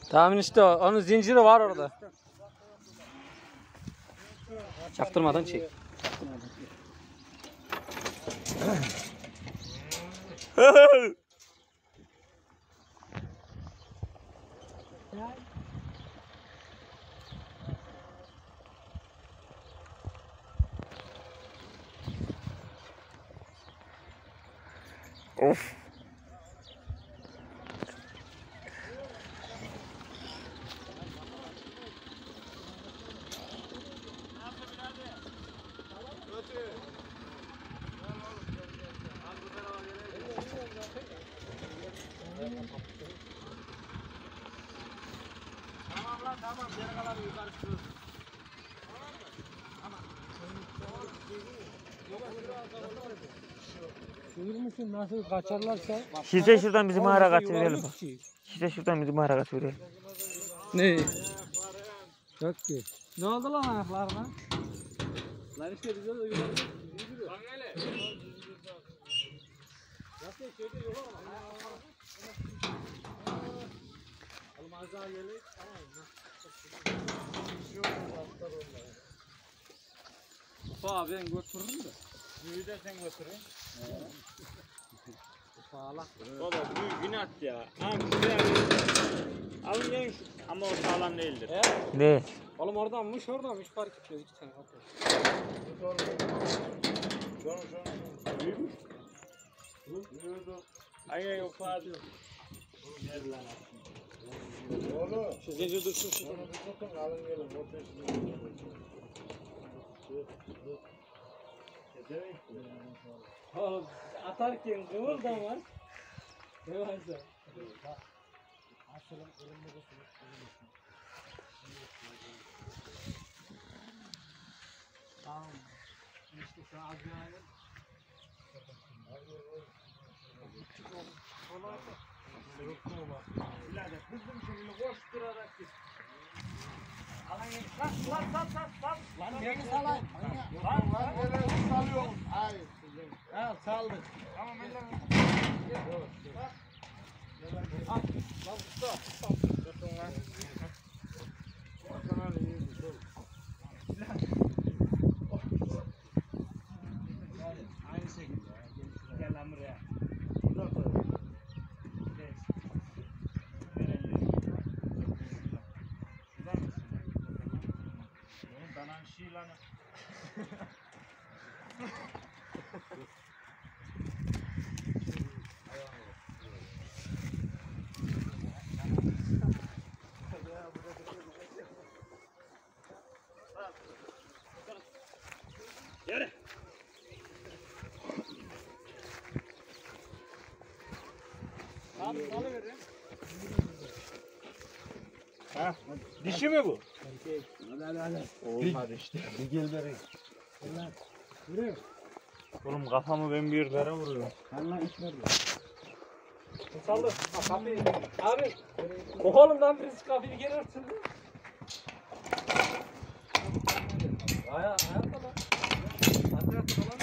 Tamam işte onun zinciri var orada. Çaktırmadan çek. Of. Tamam, geri kalan yukarı çıkıyoruz. Sıyırmışsın nasıl kaçarlarsa. Şişe şuradan bizim ahıra kaçıverelim. Şişe şuradan bizim ahıra kaçıverelim. Ne? Yok ki. Ne oldu lan ayaklarına? Lan işte bize de yukarı. Bak hele. Nasıl şeyde yok ama. Almaz'a gelir. Tamam. Ben götürürüm de. Büyü de sen götürün. Sağlam. Baba büyü günah ya. Abi şuraya alın gelin şu. Ama o sağlam değildir. Ne? Oğlum oradanmış fark etmiyor. 2 tane kapı. Büyümüş. Ay yok abi. Oğlum. Şu zincir dursun şu. Onu bir tutun alın gelin. Oğlum atarken kıvıldamaz. Ne varsa. Tamam. İşte şu az bir aynen. Birader kızım şimdi koşturarak git. Alın gelin. Lan. Lan beni salayım. Lan nereye salıyorsun? Hayır. Al saldık. Tamam eller. Al. Lan usta. Tutun lan. Aynı şekilde. Gel lan buraya. Danan şey lan. Yürü. Abi salıverin. Ha? Dişi mi bu? Olmadı işte. Bir gel vereyim. Vuruyor. Oğlum kafamı ben bir yerlere vuruyorum. Allah iş ver. Saldır. Kapıyı. Abi. Oğlum birisi kapıyı geri örtsün. Ayağa falan. Ayağa falan.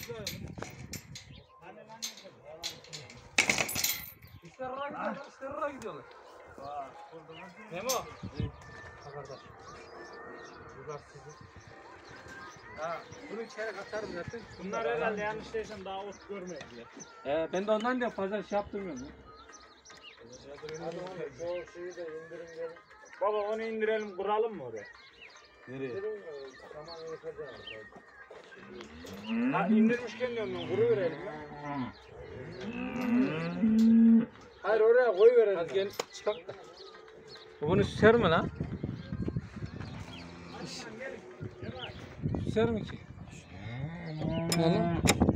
İsterara gidiyorlar. Memo. Kardeş. Yukarı sizi. Ha, bunu içeri katarım zaten. Bunlar herhalde yanlış değilsem daha ot görmediler. Ben de ondan diye fazla şey yaptırmıyorum ya. Hadi onu şu şeyi de indirin gelin. Baba onu indirelim kuralım mı oraya? Nereye? İndirin tamam yapacağım. Ha indirmişken diyorum ben kuru verelim ya. Hayır oraya koy verelim. Hadi gel çıkak da. Bunu süser mi lan? Süser mi ki? Ne lan?